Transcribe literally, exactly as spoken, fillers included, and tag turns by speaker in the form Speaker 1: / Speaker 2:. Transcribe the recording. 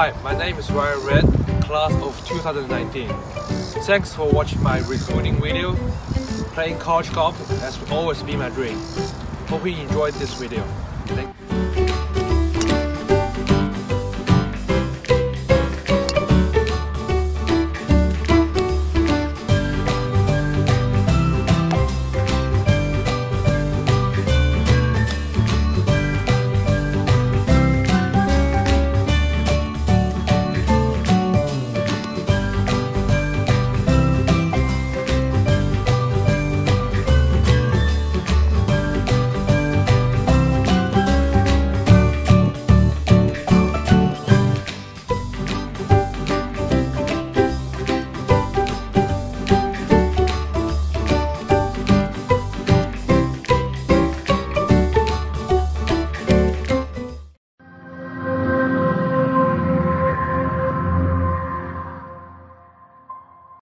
Speaker 1: Hi, my name is Ryan Red, class of two thousand nineteen. Thanks for watching my recording video. Playing college golf has always been my dream. Hope you enjoyed this video. Thank